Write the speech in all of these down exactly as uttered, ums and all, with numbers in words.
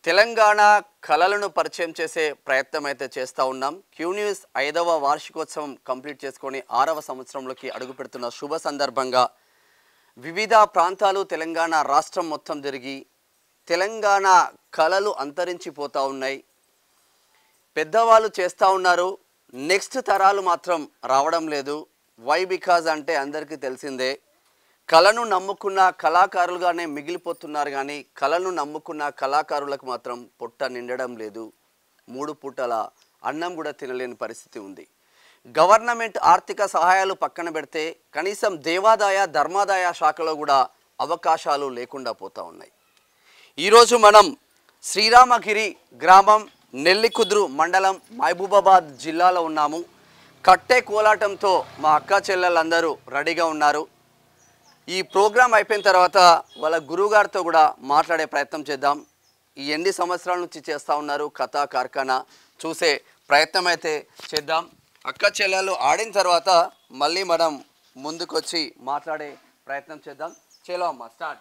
తెలంగాణ కళలను పరిచయం చేసే ప్రయత్నం అయితే చేస్తూ ఉన్నాం. క్యూ న్యూస్ ఐదవ వార్షికోత్సవం కంప్లీట్ చేసుకొని ఆరవ సంవత్సరంలోకి అడుగుపెడుతున్న శుభ సందర్భంగా వివిధ ప్రాంతాలు తెలంగాణ రాష్ట్రం మొత్తం తిరిగి తెలంగాణ కళలు అంతరించిపోతూ ఉన్నాయి. పెద్దవాళ్ళు చేస్తూ ఉన్నారు, నెక్స్ట్ తరాలు మాత్రం రావడం లేదు. వై బికాజ్ అంటే అందరికీ తెలిసిందే, కళను నమ్ముకున్న కళాకారులుగానే మిగిలిపోతున్నారు, కానీ కళను నమ్ముకున్న కళాకారులకు మాత్రం పొట్ట నిండడం లేదు. మూడు పూటల అన్నం కూడా తినలేని పరిస్థితి ఉంది. గవర్నమెంట్ ఆర్థిక సహాయాలు పక్కన పెడితే కనీసం దేవాదాయ ధర్మాదాయ శాఖలో కూడా అవకాశాలు లేకుండా పోతూ ఉన్నాయి. ఈరోజు మనం శ్రీరామగిరి గ్రామం నెల్లికుదురు మండలం మహబూబాబాద్ జిల్లాలో ఉన్నాము. కట్టె కోలాటంతో మా అక్క చెల్లెలందరూ రెడీగా ఉన్నారు. ఈ ప్రోగ్రాం అయిపోయిన తర్వాత వాళ్ళ గురువుగారితో కూడా మాట్లాడే ప్రయత్నం చేద్దాం. ఈ ఎన్ని సంవత్సరాల నుంచి చేస్తూ ఉన్నారు కథా కార్ఖానా చూసే ప్రయత్నం అయితే చేద్దాం. అక్క చెల్లెలు ఆడిన తర్వాత మళ్ళీ మనం ముందుకొచ్చి మాట్లాడే ప్రయత్నం చేద్దాం. చలో అమ్మ, స్టార్ట్.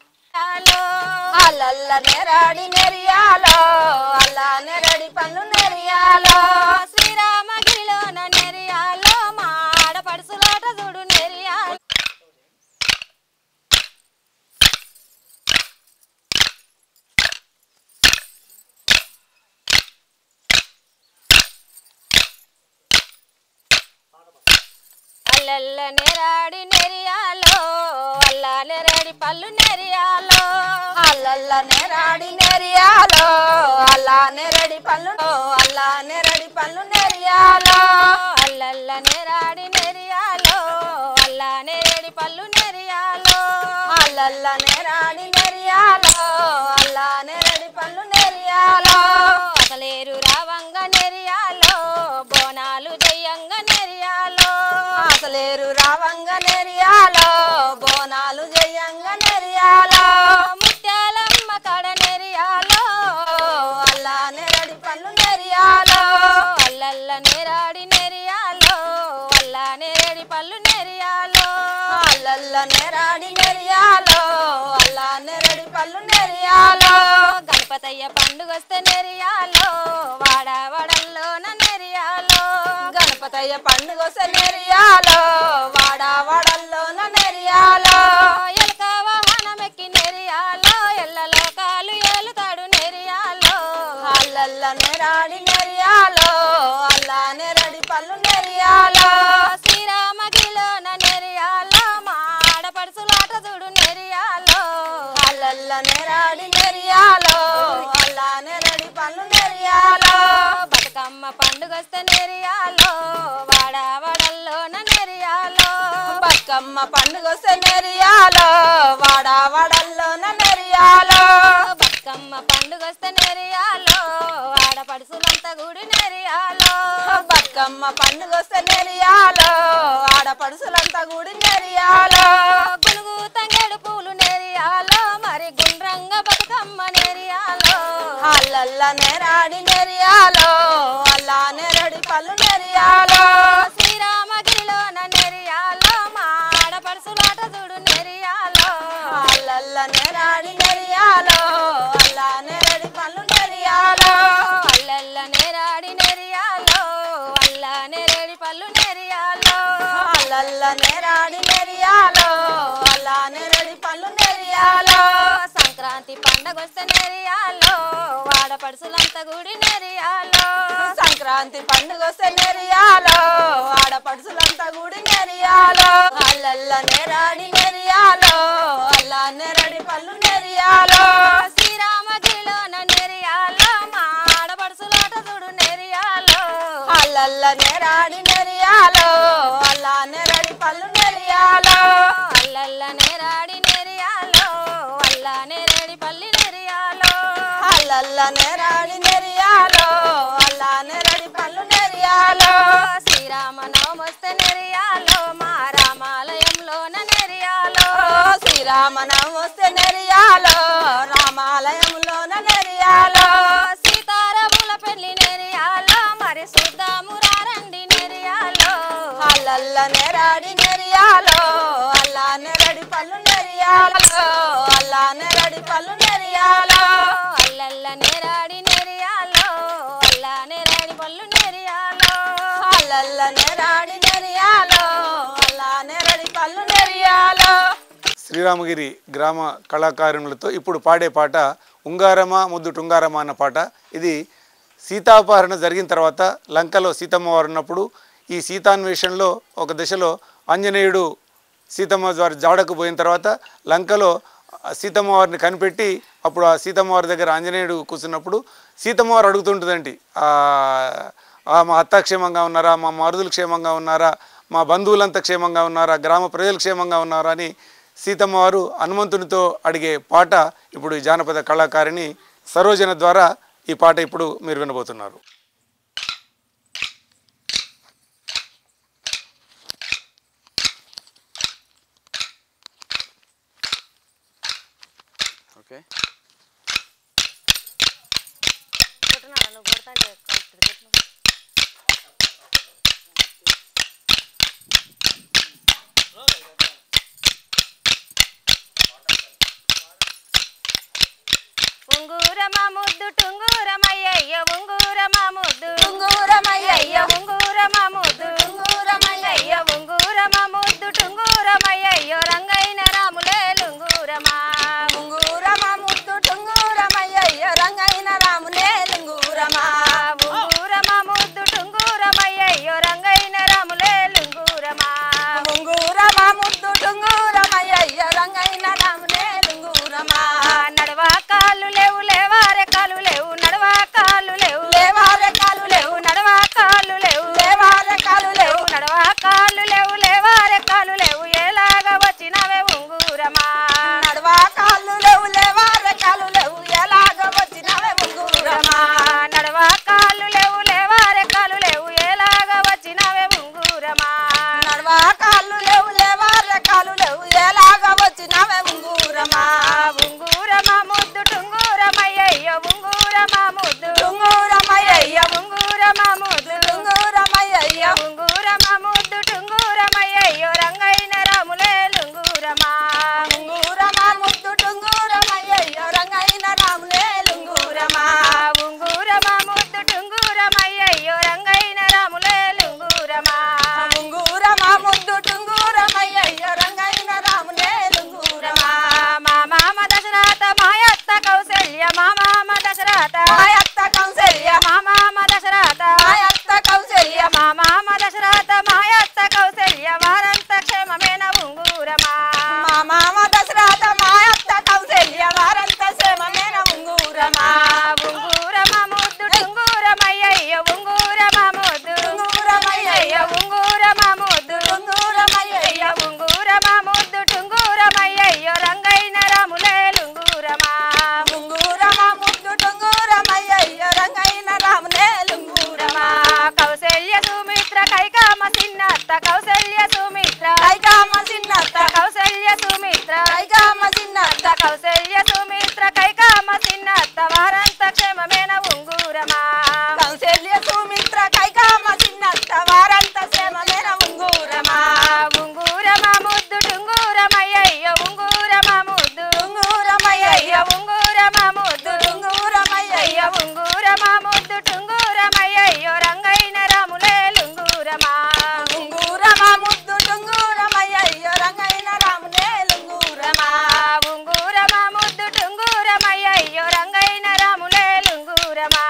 అల్లల్ల నెరాడి నెరియాలో అల్లానే రెడి పన్ను నెరియాలో శ్రీరామగిరిలోన నెరియాలో మా ఆడపడుసులాట చూడు నెరియాలో. అల్లల్ల నెరాడి నెరియాలో అల్లానే రెడి పళ్ళు నెరియాలో అల్లల్ల నెరాడి నెరియాలో అల్లానే రెడి పళ్ళు అల్లానే రెడి పళ్ళు నెరియాలో అల్లల్ల నెరాడి నెరియాలో అల్లానే రెడి పళ్ళు నెరియాలో అల్లల్ల నెరాడి నెరియాలో అల్లానే రెడి పళ్ళు నెరియాలో అసలేరు రావంగ నెరియాలో బోనాలు జయంగ నెరియాలో అసలేరు రావంగ నెరియాలో బోనాలు జయంగ నెరియాలో ముత్యాలమ్మ కడ నెరియాలో అల్లానే రెడి పళ్ళు నెరియాలో అల్లల్ల నెరాడి నెరియాలో అల్లానే రెడి పళ్ళు నెరియాలో అల్లల్ల నెరాడి నెరియాలో అల్లానే రెడి పళ్ళు నెరియాలో గణపతయ్య పండుగొస్తే నెరియాలో వాడవడల్లోన నెరియాలో గణపతయ్య పండుగొస్తే నెరియాలో వాడవడల్లోన నెరియాలో ఎలక వాహనమెక్కి నెరియాలో ఎల్ల లోకాలు ఏలుతాడు నెరియాలో అల్లల్ల నెరాడి నెరియాలో అల్లానే రెడి పళ్ళు నెరియాలో శ్రీరామగిరిలోన నెరియాలో మా ఆడపడుసులాట చూడు నెరియాలో అల్లల్ల నెరాడి నెరియాలో అల్లానే రెడి పళ్ళు నెరియాలో బతుకమ్మ పండుగొస్తే నెరియాలో వాడవడల్లోన నెరియాలో బతుకమ్మ పండుగొస్తే నెరియాలో వాడవడల్లోన నెరియాలో బతుకమ్మ పండుగొస్తే నెరియాలో ఆడపడుసులంతా గుడి నెరియాలో బతుకమ్మ పండుగొస్తే నెరియాలో ఆడపడుసులంతా గుడి నెరియాలో గునుగు తంగేడు పూలు నెరియాలో మరి గుండ్రంగ బతుకమ్మ నెరియాలో అల్లల్ల నెరాడి నెరియాలో అల్లానే రెడి పళ్ళు నెరియాలో శ్రీరామగిరిలోన నెరియాలో మా ఆడపడుసులాట చూడు నెరియాలో అల్లల్ల నెరాడి నెరియాలో అల్లానే రెడి పళ్ళు నెరియాలో అల్లల్ల నెరాడి నెరియాలో అల్లానే రెడి పళ్ళు నెరియాలో అల్లల్ల నెరాడి నెరియాలో అల్లానే రెడి పళ్ళు నెరియాలో సంక్రాంతి పండగొస్తే నెరియాలో వాడపడుసులంతా గుడి నెరియాలో సంక్రాంతి పండుగొస్తే నెరియాలో ఆడపడుసులంతా గుడి నెరియాలో అల్లల్ల నెరాడి నెరియాలో అల్లానే రెడి పళ్ళు నెరియాలో శ్రీరామగిరిలోన నెరియాలో మా ఆడపడుసులాట చూడు నెరియాలో అల్లల్ల నెరాడి నెరియాలో అల్లానే రెడి పళ్ళు నెరియాలో అల్లల్ల నెరాడి నెరియాలో అల్లానే రెడి పల్లి నెరియాలో అల్లల్ల నెరాడి నెరియాలో అల్లానే రెడి పళ్ళు నెరియాలో శ్రీరామనవమొస్తే నెరియాలో మా రామాలయంలోన నెరియాలో శ్రీరామనవమొస్తే నెరియాలో రామాలయంలోన నెరియాలో సీతారాముల పెళ్లి నెరియాలో మరి చూద్దాము రండి నెరియాలో అల్లల్ల నెరాడి నెరియాలో అల్లానే రెడి పళ్ళు నెరియాలో అల్లానే రెడి పళ్ళు నెరియాలో అల్లల్ల అల్ల నేరాడి నెరియాలో అల్ల నేరడి పళ్ళు నెరియాలో. శ్రీరామగిరి గ్రామ కళాకారులతో ఇప్పుడు పాడే పాట ఉంగారమ ముద్దు టుంగారమ అన్న పాట. ఇది సీతాపహరణ జరిగిన తర్వాత లంకలో సీతమ్మ వారు ఉన్నప్పుడు ఈ సీతాన్వేషణలో ఒక దశలో ఆంజనేయుడు సీతమ్మ వారి జాడకు పోయిన తర్వాత లంకలో సీతమ్మ వారిని కనిపెట్టి అప్పుడు ఆ సీతమ్మ వారి దగ్గర ఆంజనేయుడు కూర్చున్నప్పుడు సీతమ్మ వారు అడుగుతుంటుందండి, మా అత్త క్షేమంగా ఉన్నారా, మా మరుదులు క్షేమంగా ఉన్నారా, మా బంధువులంతా క్షేమంగా ఉన్నారా, గ్రామ ప్రజలు క్షేమంగా ఉన్నారా అని సీతమ్మ వారు హనుమంతునితో అడిగే పాట ఇప్పుడు ఈ జానపద కళాకారిణి సరోజన ద్వారా ఈ పాట ఇప్పుడు మీరు వినబోతున్నారు. ఓకే ఉంగూరమా ముద్దు టుంగూరమయ్యయ్య ఉంగూరమా ముద్దు టుంగూరమయ్యయ్య ఉంగూరమా ముద్దు టుంగూరమయ్యయ్య ఉంగూరమా ముద్దు టుంగూరమయ్యయ్య రంగైన రాములే లుంగూరమా ఉంగూరమా ముద్దు టుంగూరమయ్యయ్య రంగైన రాములే లుంగూరమా ఉంగూరమా ముద్దు టుంగూరమయ్యయ్య రంగైన రాములే లుంగూరమా ఉంగూరమా ముద్దు టుంగూరమయ్యయ్య రంగైన రాములే లుంగూరమా నడవా కాళ్ళు లేవు లేవారే కాళ్ళు లేవు నడవా కాళ్ళు లేవు లేవారే కాళ్ళు లేవు నడవా కాళ్ళు లేవు లేవారే కాళ్ళు లేవు నడవా కాళ్ళు లేవు లేవారే కాళ్ళు లేవు ఎలాగా వచ్చినవే ఉంగూరమా నడవా కాళ్ళు లేవు లేవారే కాళ్ళు లేవు ఎలాగా వచ్చినవే ఉంగూరమా నడవా కాళ్ళు లేవు లేవారే కాళ్ళు లేవు ఎలాగా వచ్చినవే ఉంగూరమా నడవా కాళ్ళు లేవు లేవారే కాళ్ళు లేవు ఎలాగా వచ్చినవే ఉంగూరమా ఉంగూరమా ముద్దు టుంగూరమయ్యయ్య ఉంగూరమా ముద్దు టుంగూరమయ్యయ్య ఉంగూరమా ముద్దు టుంగూరమయ్యయ్య ఉంగూరమా ముద్దు టుంగూరమయ్యయ్య రంగైన రాములే లుంగూరమా ఉంగూరమా ముద్దు టుంగూరమయ్యయ్య రంగైన రాములే లుంగూరమా ఉంగూరమా ముద్దు టుంగూరమయ్యయ్య రంగైన రాములే లుంగూరమా ఉంగూరమా ముద్దు టుంగూరమయ్యయ్య రంగైన రాములే లుంగూరమా మా మామ దశరథ మాయత్త కౌశల్య మా మామ దశరథ మాయత్త కౌశల్య మా మామ దశరథ మాయత్త కౌశల్య మా మామ దశరథ మాయత్త కౌశల్య వారంత క్షేమమేన ఉంగూరమా మా మామ దశరథ మాయత్త కౌశల్య వారంత క్షేమమేన ఉంగూరమా ఉంగూరమా ముద్దు టుంగూరమయ్యయ్య ఉంగూరమా ముద్దు టుంగూరమయ్యయ్య ఉంగూరమా ముద్దు టుంగూరమయ్యయ్య ఉంగూరమా ముద్దు టుంగూరమయ్యయ్య రంగైన రాములే లుంగూరమా ఉంగూరమా ముద్దు టుంగూరమయ్యయ్య రంగైన రాములే లుంగూరమా కౌశల్య సుమిత్ర కైకామ సిన్నత్త కౌశల్య సుమిత్ర కైకామ సిన్నత్త కౌశల్య సుమిత్ర కైకామ సిన్నత్త కౌశల్య సుమిత్ర కైకామ సిన్నత్త వారంత క్షేమమేన ఉంగూరమా కౌశల్య సుమిత్ర కైకామ సిన్నత్త వారంత క్షేమమేన ఉంగూరమా ఉంగూరమా ముద్దు టుంగూరమయ్యయ్య ఉంగూరమా ముద్దు టుంగూరమయ్యయ్య ఉంగూరమా ముద్దు టుంగూరమయ్యయ్య ఉంగూరమా ముద్దు టుంగూరమయ్యయ్య రంగైన రాములే లుంగూరమా ఉంగూరమా ముద్దు టుంగూరమయ్యయ్య రంగైన రాములే లుంగూరమా ఉంగూరమా ముద్దు టుంగూరమయ్యయ్య రంగైన రాములే లుంగూరమా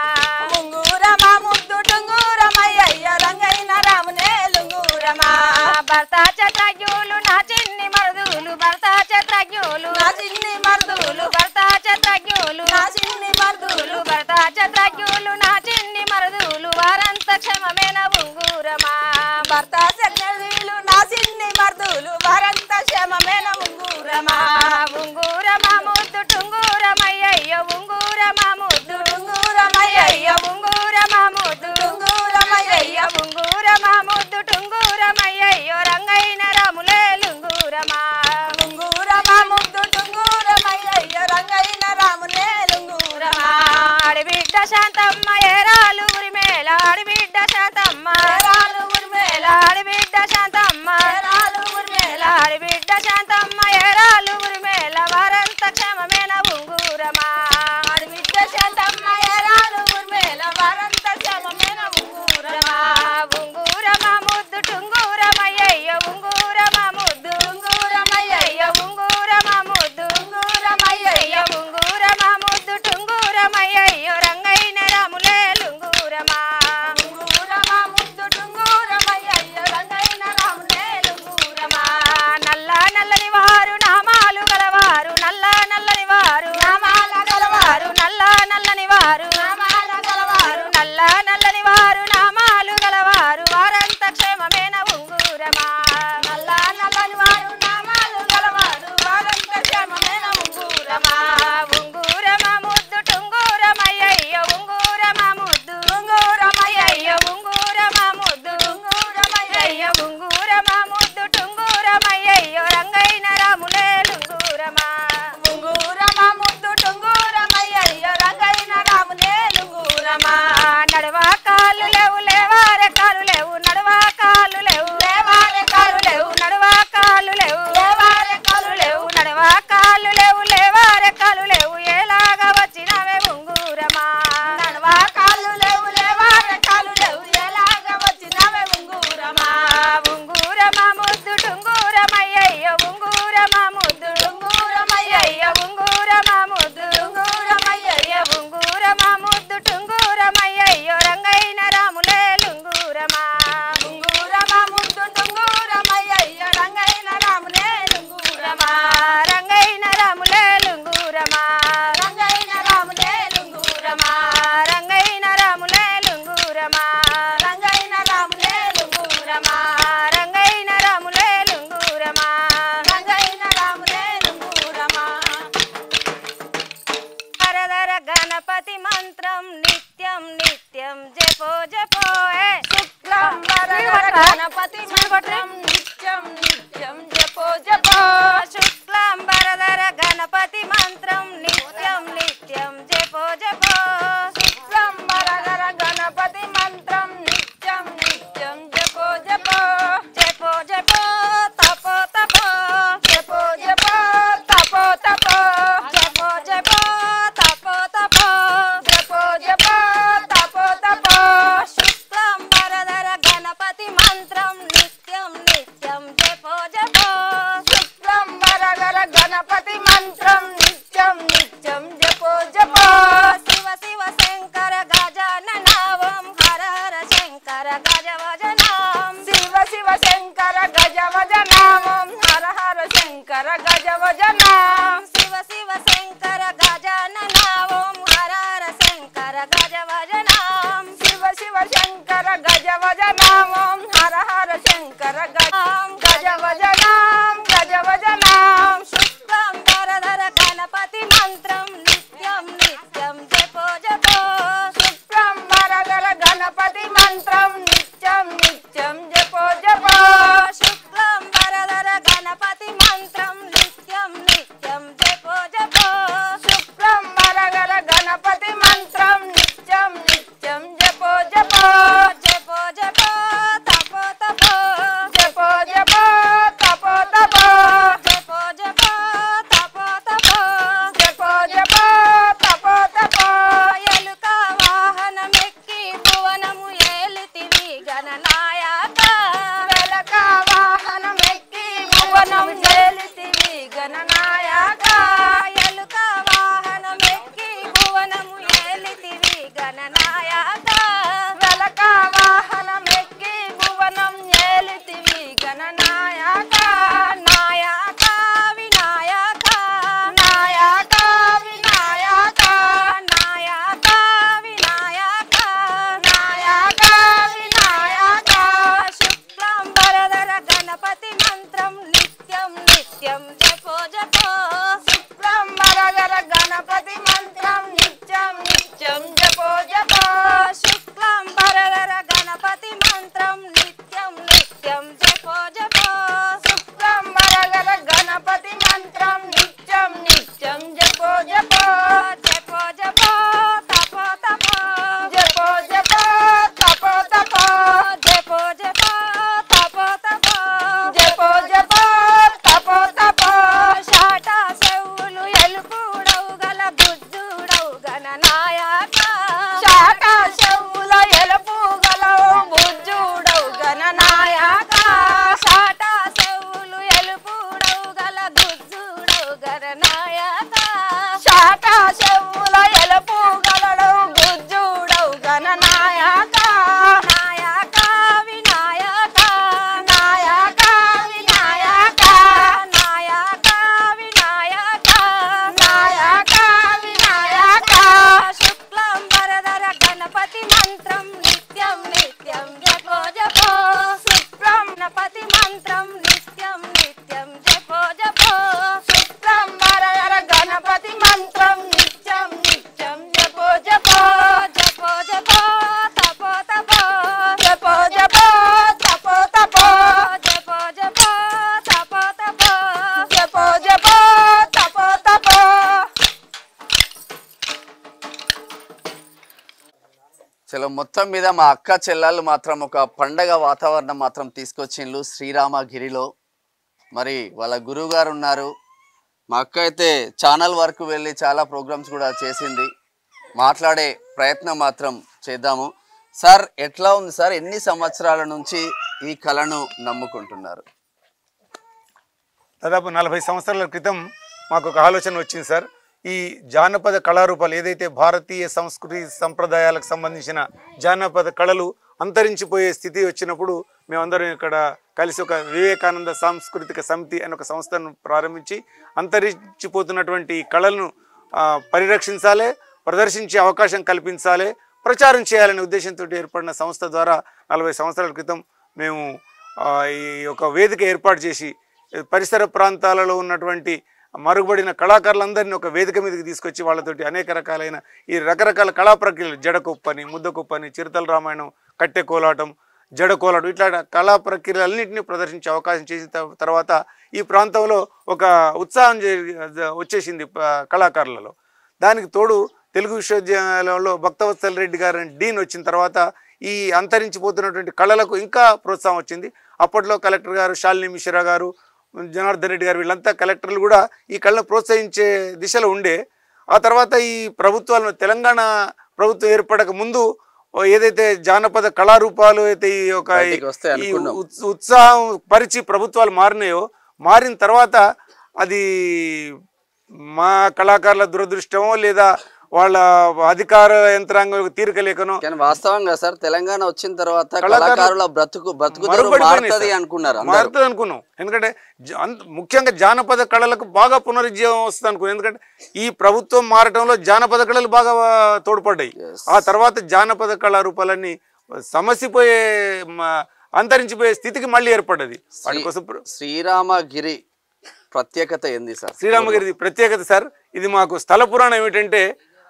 ఉంగూరమా ముద్దు టుంగూరమయ్యయ్య రంగైన రాములే లుంగూరమా భర్త చత్రజ్ఞులు నా చిన్ని మరుదులు భర్త చత్రజ్ఞులు నా చిన్ని మరుదులు భర్త చత్రజ్ఞులు నా చిన్ని మరుదులు భర్త చత్రజ్ఞులు నా చిన్ని మరుదులు వారంత క్షేమమేన ఉంగూరమా భర్త చత్రజ్ఞులు నా చిన్ని మరుదులు వారంత క్షేమమేన ఉంగూరమా ఉంగూరమా ముద్దు టుంగూరమయ్యయ్య ఉంగూరమా ముద్దు టుంగూరమయ్యయ్య ఉంగూరమా ముద్దు టుంగూరమయ్యయ్య ఉంగూరమా ముద్దు టుంగూరమయ్యయ్య రంగైన రాములే లుంగూరమా ఉంగూరమా ముద్దు టుంగూరమయ్యయ్య రంగైన రాములే లుంగూరమా ఆడిబిడ్డ శాంతమ్మ ఏరాలు ఉరిమేల ఆడిబిడ్డ శాంతమ్మ ఏరాలు ఉరిమేల ఆడిబిడ్డ శాంతమ్మ ఏరాలు ఉరిమేల ఆడిబిడ్డ శాంతమ్మ ఏరాలు ఉరిమేల వారంత క్షేమమేన ఉంగూరమా ఆడిబిడ్డ శాంతమ్మ ఏరాలు ఉరిమేల వారంత క్షేమమేన ఉంగూరమా ఉంగూరమా గణపతి మంత్రం నిత్యం నిత్యం జపో జపో శుక్లాంబరధర గణపతి మంత్రం నిత్యం నిత్యం జపో జపో శుక్లాంబరధర గణపతి మంత్రం నిత్యం నిత్యం జపో జపో జపో జపో తపో తపో జపో జపో తపో తపో జపో జపో తపో తపో జపో జపో తపో తపో శుక్లాంబరధర గణపతి మంత్రం నిత్యం నిత్యం జపో జపో శుక్లాంబరధర గణపతి మంత్రం నిత్యం నిత్యం జపో జపో శివ శివ శంకర గజాననావం హర హర శంకర గజవజనాం శివ శివ శంకర గజవజనామం హర హర శంకర గజవజనాం శివ శివ శంకర గజాననావం హర హర శంకర గజవజనాం శివ శివ శంకర గజవజనామం హర హర శంకర గజం గజవజనాం గజవజనాం శుక్లాంబరధర గణపతి మంత్రం నిత్యం నిత్యం జపో జపో శుక్లాంబరధర గణపతి మంత్రం నిత్యం నిత్యం జపో జపో శుక్లాంబరధర గణపతి మంత్రం నిత్యం నిత్యం జపో జపో శుక్లాంబరధర గణపతి మంత్రం నిత్యం నిత్యం జపో జపో జపో జపో తపో తపో జపో జపో తపో తపో జపో జపో తపో తపో జపో జపో తపో తపో ఎలుక వాహనమెక్కి భువనము ఏలితివి గణనాయక వెలక వాహనమెక్కి భువనం ఏలితివి గణనాయక ఎలుక వాహనమెక్కి భువనము ఏలితివి గణనాయక వెలక వాహనమెక్కి భువనం ఏలితివి గణనాయక నాయక వినాయక నాయక వినాయక నాయక వినాయక నాయక వినాయక శుక్లాంబరధర గణపతి మంత్రం నిత్యం నిత్యం జపో జపో శుక్లాంబరధర గణపతి మంత్రం నిత్యం నిత్యం జపో జపో శుక్లాంబరధర గణపతి మంత్రం నిత్యం నిత్యం జపో జపో శుక్లాంబరధర గణపతి మంత్రం నిత్యం నిత్యం జపో జపో జపో జపో తపో తపో జపో జపో తపో తపో జపో జపో తపో తపో జపో జపో తపో తపో షాటా చెవులు ఎలుపుడవు గల బుద్ధుడవు గణనాయక శాఖ చెవుల ఎలుపు గలవు బుజ్జుడవు గణనాయక షాటా చెవులు ఎలుపుడవు గల బుద్ధుడవు గణనాయక శాఖ చెవుల ఎలుపు గలడు బుజ్జుడవు గణనాయక నాయక వినాయక నాయక వినాయక నాయక వినాయక నాయక వినాయక శుక్లాంబరధర గణపతి మంత్రం నిత్యం నిత్యం జపో జపో శుక్లం గణపతి మంత్రం నిత్యం నిత్యం జపో జపో శుక్లాంబరధర గణపతి మంత్రం నిత్యం నిత్యం జపో జపో జపో జపో తపో తపో జపో జపో తపో తపో జపో జపో తపో తపో జపో జపో తపో తపో చలో మొత్తం మీద మా అక్క చెల్లెళ్ళు మాత్రం ఒక పండగ వాతావరణం మాత్రం తీసుకొచ్చిండ్రు శ్రీరామగిరిలో. మరి వాళ్ళ గురువు గారు ఉన్నారు. మా అక్క అయితే ఛానల్ వరకు వెళ్ళి చాలా ప్రోగ్రామ్స్ కూడా చేసింది. మాట్లాడే ప్రయత్నం మాత్రం చేద్దాము. సార్ ఎట్లా ఉంది సార్? ఎన్ని సంవత్సరాల నుంచి ఈ కళను నమ్ముకుంటున్నారు? దాదాపు నలభై సంవత్సరాల క్రితం మాకు ఒక ఆలోచన వచ్చింది సార్. ఈ జానపద కళారూపాలు ఏదైతే భారతీయ సంస్కృతి సంప్రదాయాలకు సంబంధించిన జానపద కళలు అంతరించిపోయే స్థితి వచ్చినప్పుడు మేమందరం ఇక్కడ కలిసి ఒక వివేకానంద సాంస్కృతిక సమితి అనే ఒక సంస్థను ప్రారంభించి అంతరించిపోతున్నటువంటి కళలను పరిరక్షించాలి, ప్రదర్శించే అవకాశం కల్పించాలి, ప్రచారం చేయాలనే ఉద్దేశంతో ఏర్పడిన సంస్థ ద్వారా నలభై సంవత్సరాల క్రితం మేము ఈ ఒక వేదిక ఏర్పాటు చేసి పరిసర ప్రాంతాలలో ఉన్నటువంటి మరుగుబడిన కళాకారులందరినీ ఒక వేదిక మీదకి తీసుకొచ్చి వాళ్ళతోటి అనేక రకాలైన ఈ రకరకాల కళా ప్రక్రియలు జడకొప్పని, ముద్దకొప్పని, చిరుతల రామాయణం, కట్టె కోలాటం, జడకోలాటం ఇట్లా కళా ప్రక్రియలన్నింటినీ ప్రదర్శించే అవకాశం చేసిన తర్వాత ఈ ప్రాంతంలో ఒక ఉత్సాహం వచ్చేసింది కళాకారులలో. దానికి తోడు తెలుగు విశ్వవిద్యాలయంలో భక్తవత్సల రెడ్డి గారు డీన్ వచ్చిన తర్వాత ఈ అంతరించిపోతున్నటువంటి కళలకు ఇంకా ప్రోత్సాహం వచ్చింది. అప్పట్లో కలెక్టర్ గారు శాలిని మిశ్రా గారు, జనార్దన్ రెడ్డి గారు వీళ్ళంతా కలెక్టర్లు కూడా ఈ కళను ప్రోత్సహించే దిశలో ఉండే. ఆ తర్వాత ఈ ప్రభుత్వాలను తెలంగాణ ప్రభుత్వం ఏర్పడక ముందు ఏదైతే జానపద కళారూపాలు అయితే ఈ యొక్క ఈ ఉత్సాహం పరిచి ప్రభుత్వాలు మారినాయో, మారిన తర్వాత అది మా కళాకారుల దురదృష్టమో లేదా వాళ్ళ అధికార యంత్రాంగం తీరిక లేకనో, వాస్తవంగా సార్ తెలంగాణ వచ్చిన తర్వాత కళాకారుల బ్రతుకు బ్రతుకు మారుతుంది అనుకున్నారు, మారుతుంది అనుకున్నాం. ఎందుకంటే ముఖ్యంగా జానపద కళలకు బాగా పునరుజ్జీవం వస్తుంది అనుకున్నాం. ఎందుకంటే ఈ ప్రభుత్వం మారటంలో జానపద కళలు బాగా తోడ్పడ్డాయి. ఆ తర్వాత జానపద కళారూపాలన్నీ సమసిపోయే అంతరించిపోయే స్థితికి మళ్ళీ ఏర్పడ్డది. వాటికోసం శ్రీరామగిరి ప్రత్యేకత ఏంది సార్? శ్రీరామగిరి ప్రత్యేకత సార్, ఇది మాకు స్థల పురాణం ఏమిటంటే,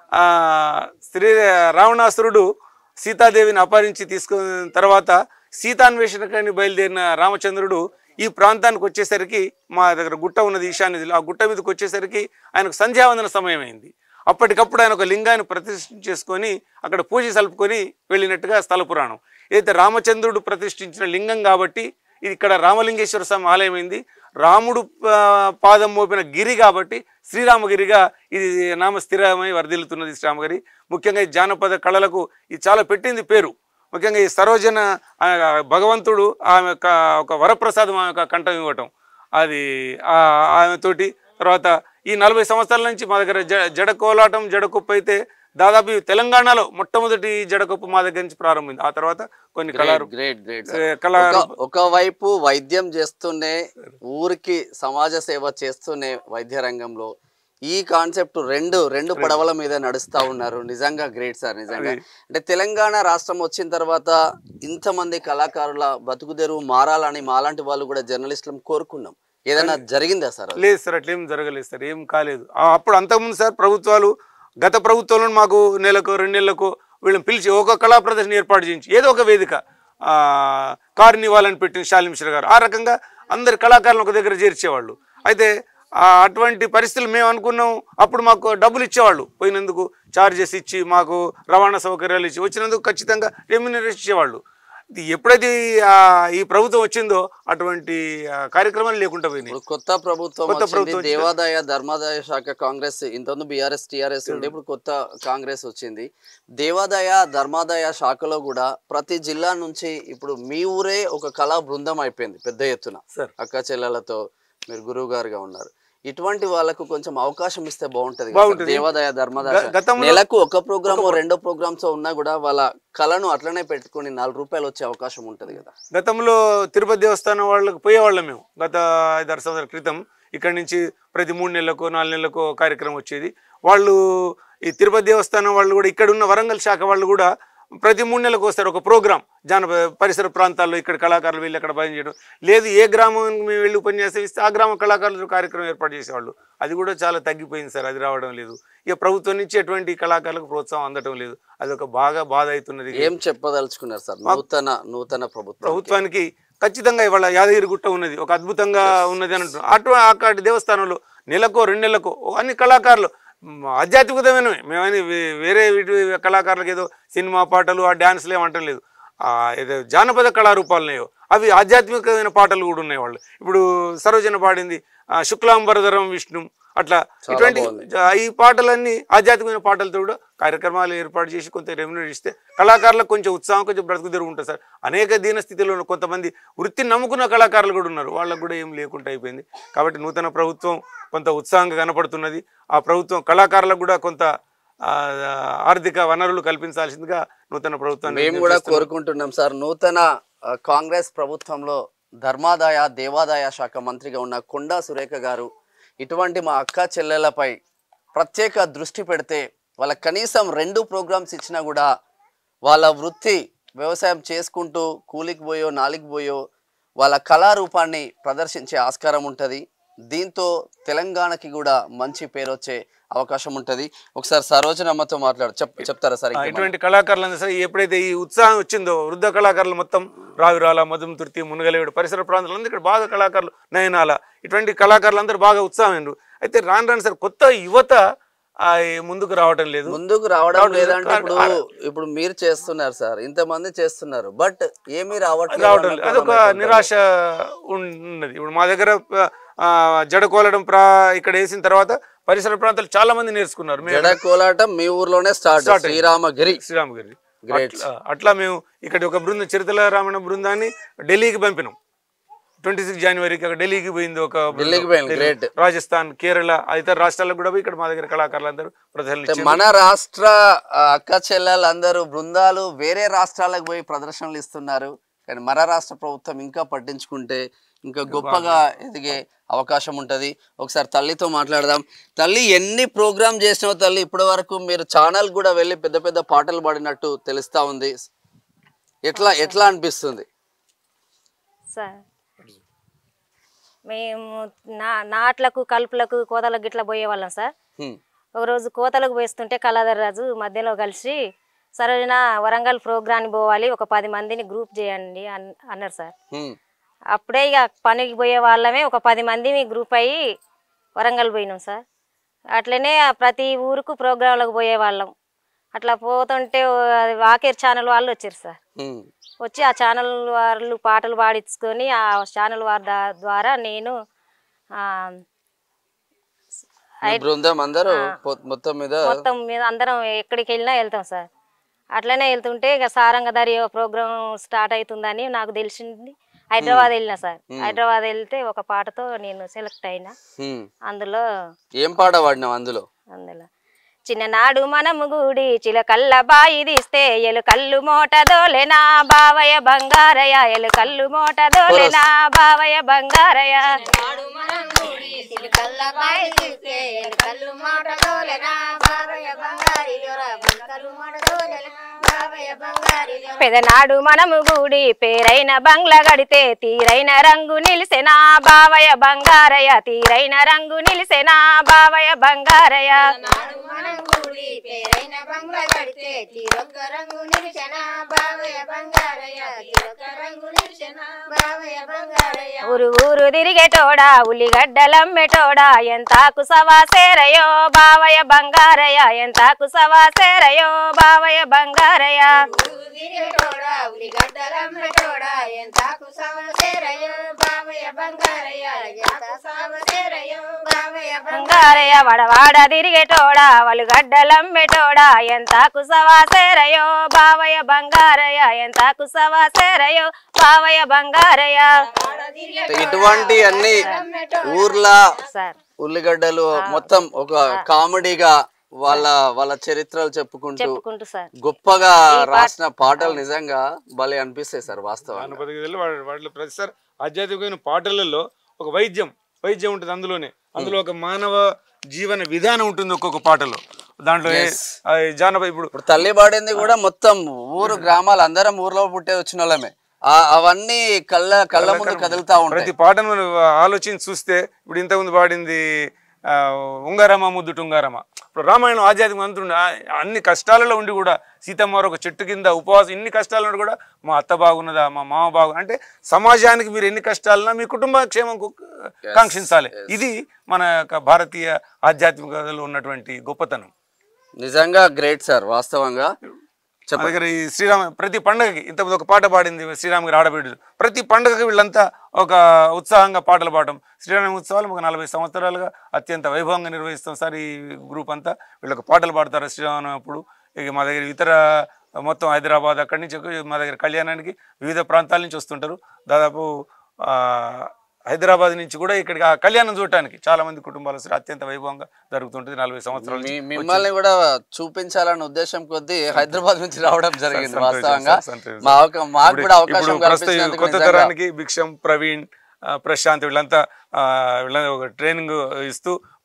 శ్రీ రావణాసురుడు సీతాదేవిని అపహరించి తీసుకున్న తర్వాత సీతాన్వేషణకని బయలుదేరిన రామచంద్రుడు ఈ ప్రాంతానికి వచ్చేసరికి మా దగ్గర గుట్ట ఉన్నది ఈశాన్యదిలో, ఆ గుట్ట మీదకి వచ్చేసరికి ఆయనకు సంధ్యావందన సమయం అయింది. అప్పటికప్పుడు ఆయన ఒక లింగాన్ని ప్రతిష్ఠ చేసుకొని అక్కడ పూజ సలుపుకొని వెళ్ళినట్టుగా స్థల పురాణం. ఏదైతే రామచంద్రుడు ప్రతిష్ఠించిన లింగం కాబట్టి ఇది ఇక్కడ రామలింగేశ్వర స్వామి ఆలయం అయింది. రాముడు పాదం మోపిన గిరి కాబట్టి శ్రీరామగిరిగా ఇది నామ స్థిరమై వర్ధిల్లుతున్నది శ్రీరామగిరి. ముఖ్యంగా ఈ జానపద కళలకు ఇది చాలా పెట్టింది పేరు. ముఖ్యంగా ఈ సరోజన భగవంతుడు ఆమె యొక్క ఒక వరప్రసాదం ఆమె యొక్క కంఠం ఇవ్వటం, అది ఆమెతోటి. తర్వాత ఈ నలభై సంవత్సరాల నుంచి మా దగ్గర జ జడ కోలాటం జడకొప్పు అయితే దాదాపు తెలంగాణలో మొట్టమొదటి జడకొప్పు మా దగ్గర నుంచి ప్రారంభమైంది. ఆ తర్వాత కొన్ని కళారు గ్రేట్ గ్రేట్ కళా ఒకవైపు వైద్యం చేస్తూనే ఊరికి సమాజ సేవ చేస్తూనే వైద్య రంగంలో ఈ కాన్సెప్ట్ రెండు రెండు పడవల మీద నడుస్తూ ఉన్నారు. నిజంగా గ్రేట్ సార్. నిజంగా అంటే తెలంగాణ రాష్ట్రం వచ్చిన తర్వాత ఇంతమంది కళాకారుల బతుకుదెరువు మారాలని మాలాంటి వాళ్ళు కూడా జర్నలిస్టులు కోరుకున్నాం. ఏదైనా జరిగిందా సార్? లేదు సార్, అట్లా ఏం జరగలేదు సార్, ఏం కాలేదు. అప్పుడు అంతకుముందు సార్ ప్రభుత్వాలు, గత ప్రభుత్వంలో మాకు నెలకు రెండు నెలలకు వీళ్ళని పిలిచి ఒక కళా ప్రదర్శన ఏర్పాటు చేయించి ఏదో ఒక వేదిక కార్నివాలని పెట్టిన శాలిని మిశ్రా గారు, ఆ రకంగా అందరి కళాకారులను ఒక దగ్గర చేర్చేవాళ్ళు. అయితే అటువంటి పరిస్థితులు మేము అనుకున్నాం. అప్పుడు మాకు డబ్బులు ఇచ్చేవాళ్ళు, పోయినందుకు ఛార్జెస్ ఇచ్చి మాకు రవాణా సౌకర్యాలు ఇచ్చి వచ్చినందుకు ఖచ్చితంగా రెమ్యూనరేషన్ ఇచ్చేవాళ్ళు. ఎప్పుడైతే ఈ ప్రభుత్వం వచ్చిందో అటువంటి కార్యక్రమాలు లేకుండా పోయినాయి. కొత్త ప్రభుత్వం దేవాదాయ ధర్మాదాయ శాఖ కాంగ్రెస్, ఇంతకుముందు బీఆర్ఎస్ టీఆర్ఎస్ ఉండే, ఇప్పుడు కొత్త కాంగ్రెస్ వచ్చింది. దేవాదాయ ధర్మాదాయ శాఖలో కూడా ప్రతి జిల్లా నుంచి ఇప్పుడు మీ ఊరే ఒక కళా బృందం అయిపోయింది పెద్ద ఎత్తున. అక్క చెల్లెలతో మీరు గురువు గారుగా ఉన్నారు. ఇటువంటి వాళ్ళకు కొంచెం అవకాశం ఇస్తే బాగుంటది. దేవాదాయ ధర్మాదాయ నెలకు ఒక ప్రోగ్రామ్ రెండో ప్రోగ్రామ్స్ ఉన్నా కూడా వాళ్ళ కళను అట్లనే పెట్టుకుని నాలుగు రూపాయలు వచ్చే అవకాశం ఉంటది కదా. గతంలో తిరుపతి దేవస్థానం వాళ్ళకి పోయేవాళ్ళం మేము. గత ఐదారు సంవత్సరాల క్రితం ఇక్కడ నుంచి ప్రతి మూడు నెలలకు నాలుగు నెలలకు కార్యక్రమం వచ్చేది. వాళ్ళు ఈ తిరుపతి దేవస్థానం వాళ్ళు కూడా ఇక్కడ ఉన్న వరంగల్ శాఖ వాళ్ళు కూడా ప్రతి మూడు నెలలకు వస్తారు ఒక ప్రోగ్రాం. జానపద పరిసర ప్రాంతాల్లో ఇక్కడ కళాకారులు వెళ్ళి అక్కడ భయం చేయడం లేదు. ఏ గ్రామం మేము వెళ్ళి ఉపన్యాసం ఇస్తే ఆ గ్రామ కళాకారులు కార్యక్రమం ఏర్పాటు చేసేవాళ్ళు. అది కూడా చాలా తగ్గిపోయింది సార్, అది రావడం లేదు. ఇక ప్రభుత్వం నుంచి ఎటువంటి కళాకారులకు ప్రోత్సాహం అందడం లేదు. అది ఒక బాగా బాధ అవుతున్నది. ఏం చెప్పదలుచుకున్నారు సార్ నూతన నూతన ప్రభుత్వం ప్రభుత్వానికి? ఖచ్చితంగా ఇవాళ యాదగిరి గుట్ట ఉన్నది, ఒక అద్భుతంగా ఉన్నది అని అంటున్నాం. అటు అక్కడి దేవస్థానంలో నెలకో రెండు నెలలకో అన్ని కళాకారులు ఆధ్యాత్మికతమైనవి. మేమని వేరే వీటి కళాకారులకు ఏదో సినిమా పాటలు ఆ డ్యాన్స్లు ఏమంటం లేదు. ఏదో జానపద కళారూపాలున్నాయో అవి ఆధ్యాత్మికమైన పాటలు కూడా ఉన్నాయి. వాళ్ళు ఇప్పుడు సరోజన పాడింది శుక్లాంబరధరం విష్ణు, అట్లా ఇటువంటి ఈ పాటలన్నీ ఆధ్యాత్మికమైన పాటలతో కూడా కార్యక్రమాలు ఏర్పాటు చేసి కొంత రెమ్యూనరేషన్ ఇస్తే కళాకారులకు కొంచెం ఉత్సాహం, కొంచెం బ్రతుకు తెరుగు ఉంటుంది సార్. అనేక దీన స్థితిలో కొంతమంది వృత్తిని నమ్ముకున్న కళాకారులు కూడా ఉన్నారు, వాళ్ళకు కూడా ఏం లేకుండా అయిపోయింది. కాబట్టి నూతన ప్రభుత్వం కొంత ఉత్సాహంగా కనపడుతున్నది. ఆ ప్రభుత్వం కళాకారులకు కూడా కొంత ఆర్థిక వనరులు కల్పించాల్సిందిగా నూతన ప్రభుత్వాన్ని మేము కూడా కోరుకుంటున్నాం సార్. నూతన కాంగ్రెస్ ప్రభుత్వంలో ధర్మాదాయ దేవాదాయ శాఖ మంత్రిగా ఉన్న కొండా సురేఖ గారు ఇటువంటి మా అక్క చెల్లెలపై ప్రత్యేక దృష్టి పెడితే వాళ్ళ కనీసం రెండు ప్రోగ్రామ్స్ ఇచ్చినా కూడా వాళ్ళ వృత్తి వ్యవసాయం చేసుకుంటూ కూలికి పోయో నాలికి పోయో వాళ్ళ కళారూపాన్ని ప్రదర్శించే ఆస్కారం ఉంటుంది. దీంతో తెలంగాణకి కూడా మంచి పేరు వచ్చే అవకాశం ఉంటుంది. ఒకసారి సరోజనమ్మతో మాట్లాడు చెప్ చెప్తారా సార్? ఇటువంటి కళాకారులందరూ సరే ఎప్పుడైతే ఈ ఉత్సాహం వచ్చిందో వృద్ధ కళాకారులు మొత్తం రావిరాల, మధుమతుర్తి, మునగలేడు పరిసర ప్రాంతాలందరూ ఇక్కడ బాగా కళాకారులు, నయనాల ఇటువంటి కళాకారులు అందరూ బాగా ఉత్సాహం. అయితే రాను రాను సార్ కొత్త యువత ముందుకు రావడం లేదు. ముందుకు రావడం లేదంటే ఇప్పుడు ఇప్పుడు మీరు చేస్తున్నారు సార్, ఇంతమంది చేస్తున్నారు, బట్ ఏమీ రావట్లేదు రావడం లేదు. అదొక నిరాశ ఉన్నది. ఇప్పుడు మా దగ్గర జడ కోలడం ప్రా ఇక్కడ వేసిన తర్వాత పరిసర ప్రాంతాలు చాలా మంది నేర్చుకున్నారు. జడ కోలాటం మీ ఊర్లోనే స్టార్ట్, శ్రీరామగిరి శ్రీరామగిరి అట్లా మేము ఇక్కడ ఒక బృందం చరిత్రల రామణ బృందాన్ని ఢిల్లీకి పంపినాం. ట్వంటీ సిక్స్ జనవరికి అక్కడ ఢిల్లీకి పోయింది ఒక రాజస్థాన్, కేరళ, ఇతర రాష్ట్రాలకు కూడా పోయి ఇక్కడ మా దగ్గర కళాకారులు అందరూ ప్రదర్శనలు. మన రాష్ట్ర అక్క చెల్లెలందరూ బృందాలు వేరే రాష్ట్రాలకు పోయి ప్రదర్శనలు ఇస్తున్నారు, కానీ మన రాష్ట్ర ప్రభుత్వం ఇంకా పట్టించుకుంటే ఇంకా గొప్పగా ఎదిగే అవకాశం ఉంటుంది. ఒకసారి తల్లితో మాట్లాడదాం. తల్లి, ఎన్ని ప్రోగ్రామ్ చేసినావు తల్లి ఇప్పటి వరకు? మీరు ఛానల్ కూడా వెళ్ళి పెద్ద పెద్ద పాటలు పాడినట్టు తెలుస్తా ఉంది, ఎట్లా ఎట్లా అనిపిస్తుంది సార్? మేము నా నాట్లకు, కలుపులకు, కోతలకు గిట్లా పోయేవాళ్ళం సార్. ఒకరోజు కోతలకు పోయిస్తుంటే కళాధర్ రాజు మధ్యలో కలిసి సరోజన వరంగల్ ప్రోగ్రామ్ పోవాలి, ఒక పది మందిని గ్రూప్ చేయండి అన్నారు సార్. అప్పుడే ఇక పనికి పోయే వాళ్ళమే ఒక పది మంది గ్రూప్ అయ్యి వరంగల్ పోయినాం సార్. అట్లనే ప్రతి ఊరుకు ప్రోగ్రాంలకు పోయే వాళ్ళం. అట్లా పోతుంటే వాకేర్ ఛానల్ వాళ్ళు వచ్చారు సార్. వచ్చి ఆ ఛానల్ వాళ్ళు పాటలు పాడించుకొని ఆ ఛానల్ వారి ద్వారా నేను మొత్తం మీద మొత్తం మీద అందరం ఎక్కడికి వెళ్ళినా వెళ్తాం సార్. అట్లనే వెళ్తుంటే ఇక సారంగధారి ప్రోగ్రాం స్టార్ట్ అవుతుందని నాకు తెలిసింది. హైదరాబాద్ వెళ్ళినా సార్. హైదరాబాద్ వెళ్తే ఒక పాటతో నేను సెలెక్ట్ అయినా. అందులో ఏం పాట పాడినావు? అందులో అందులో చిన్ననాడు మనము గుడి చిలకల్ల బాయి తీస్తే ఎలు కళ్ళు మోట దోలెనా బావయ్య బంగారయ్య, ఎలు కళ్ళు మోట దోలెనా బావయ్య బంగారయ్య. పెదనాడు మనము గుడి పేరైన బంగ్లా గడితే తీరైన రంగు నిలిసెనా బావయ్య బంగారయ్య, తీరైన రంగు నిలిసెనా బావయ్య బంగారయ్య. ఊరు ఊరు తిరిగేటోడా ఉల్లిగడ్డలమ్మేటోడా ఎంతాకు సవాసేరయో బావయ్య బంగారయ్య, ఎంతాకు సవాసేరయో బావయ్య బంగారయ్య. బంగారయ్య వడవాడ తిరిగేటోడా వాళ్ళు గడ్డలమ్మేటోడా ఎంతాకు సవాసేరయో బావయ్య బంగారయ్య, ఎంతాకు సవాసేరయో బావయ్య బంగారయ్య. ఇటువంటి అన్ని ఊర్ల ఉల్లిగడ్డలు మొత్తం ఒక కామెడీగా వాళ్ళ వాళ్ళ చరిత్రలు చెప్పుకుంటూ గొప్పగా రాసిన పాటలు నిజంగా భలే అనిపిస్తాయి సార్. వాస్తవానికి ప్రతిసారి ఆధ్యాత్మికమైన పాటలలో ఒక వైద్యం వైద్యం ఉంటుంది, అందులోనే అందులో ఒక మానవ జీవన విధానం ఉంటుంది ఒక్కొక్క పాటలో. దాంట్లో జానపద ఇప్పుడు తల్లి పాడింది కూడా మొత్తం ఊరు గ్రామాలు అందరం ఊర్లో పుట్టే వచ్చిన వాళ్ళమే, అవన్నీ కళ్ళ కళ్ళ ముందు కదులుతా ఉంటాయి. ప్రతి పాటను ఆలోచించి చూస్తే ఇప్పుడు ఇంతకుముందు పాడింది ఉంగారమ్మ ముద్దు టుంగారమ్మ. ఇప్పుడు రామాయణం ఆధ్యాత్మిక అంతుండే అన్ని కష్టాలలో ఉండి కూడా సీతమ్మ ఒక చెట్టు కింద ఉపవాసం, ఇన్ని కష్టాలు ఉండి కూడా మా అత్త బాగున్నదా, మా మామ బాగు అంటే సమాజానికి మీరు ఎన్ని కష్టాలన్నా మీ కుటుంబ క్షేమం కాంక్షించాలి. ఇది మన భారతీయ ఆధ్యాత్మికతలో ఉన్నటువంటి గొప్పతనం. నిజంగా గ్రేట్ సార్. వాస్తవంగా మా దగ్గర ఈ శ్రీరామ ప్రతి పండుగకి ఇంతకుముందు ఒక పాట పాడింది శ్రీరామగిరి ఆడబిడ్డలు. ప్రతి పండుగకి వీళ్ళంతా ఒక ఉత్సాహంగా పాటలు పాడటం. శ్రీరామ ఉత్సవాలు ఒక నలభై సంవత్సరాలుగా అత్యంత వైభవంగా నిర్వహిస్తాం సార్. ఈ గ్రూప్ అంతా వీళ్ళకి పాటలు పాడతారు శ్రీరామ అప్పుడు. ఇక మా దగ్గర ఇతర మొత్తం హైదరాబాద్ అక్కడి నుంచి మా దగ్గర కళ్యాణానికి వివిధ ప్రాంతాల నుంచి వస్తుంటారు. దాదాపు హైదరాబాద్ నుంచి కూడా ఇక్కడికి ఆ కళ్యాణం చూడటానికి చాలా మంది కుటుంబాలు వస్తారు. అత్యంత వైభవంగా జరుగుతుంటుంది. నలభై సంవత్సరాలు మిమ్మల్ని కూడా చూపించాలన్న ఉద్దేశం కొద్దీ హైదరాబాద్ నుంచి రావడం జరిగింది. వాస్తవంగా మాకు కూడా అవకాశం కల్పించినందుకు కొత్త తరానికి భిక్షం, ప్రవీణ్, ప్రశాంత్ వీళ్ళంతా వీళ్ళ ఒక ట్రైనింగ్ ఇస్తూ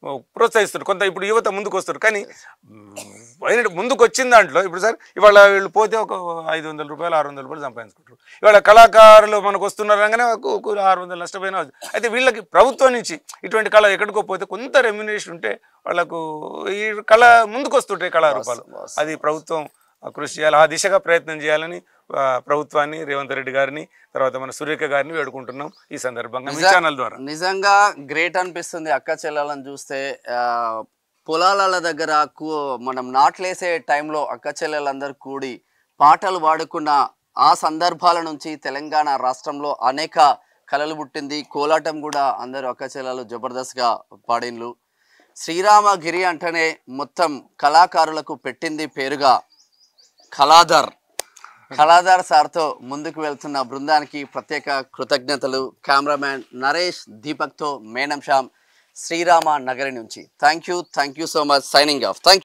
ప్రోత్సహిస్తారు, కొంత ఇప్పుడు యువత ముందుకు వస్తారు. కానీ అయిన ముందుకు వచ్చిన దాంట్లో ఇప్పుడు సార్ ఇవాళ వీళ్ళు పోతే ఒక ఐదు వందల రూపాయలు ఆరు వందల రూపాయలు సంపాదించుకుంటారు. ఇవాళ కళాకారులు మనకు వస్తున్నారు అనగానే ఒక ఆరు వందలు నష్టపోయినా. అయితే వీళ్ళకి ప్రభుత్వం నుంచి ఇటువంటి కళ ఎక్కడికో పోతే కొంత రెమ్యునరేషన్ ఉంటే వాళ్ళకు ఈ కళ ముందుకు వస్తుంటాయి కళారూపాలు. అది ప్రభుత్వం కృషి చేయాలి, ఆ దిశగా ప్రయత్నం చేయాలని ప్రభుత్వాన్ని, రేవంత్ రెడ్డి గారిని, తర్వాత మన సురేఖ గారిని వేడుకుంటున్నాం ఈ సందర్భంగా మీ ఛానల్ ద్వారా. నిజంగా గ్రేట్ అనిపిస్తుంది అక్క చెల్లెలను చూస్తే. పొలాల దగ్గర మనం నాట్లేసే టైంలో అక్క చెల్లెలందరూ కూడి పాటలు పాడుకున్న ఆ సందర్భాల నుంచి తెలంగాణ రాష్ట్రంలో అనేక కళలు పుట్టింది. కోలాటం కూడా అందరూ అక్క చెల్లెలు జబర్దస్త్గా పాడిన్లు. శ్రీరామగిరి అంటేనే మొత్తం కళాకారులకు పెట్టింది పేరుగా కళాధర్. కళాధర్ సార్తో ముందుకు వెళ్తున్న బృందానికి ప్రత్యేక కృతజ్ఞతలు. కెమెరామ్యాన్ నరేష్, దీపక్తో మేనం శ్యామ్, శ్రీరామ నగరి నుంచి. Thank you thank you so much. Signing off. Thank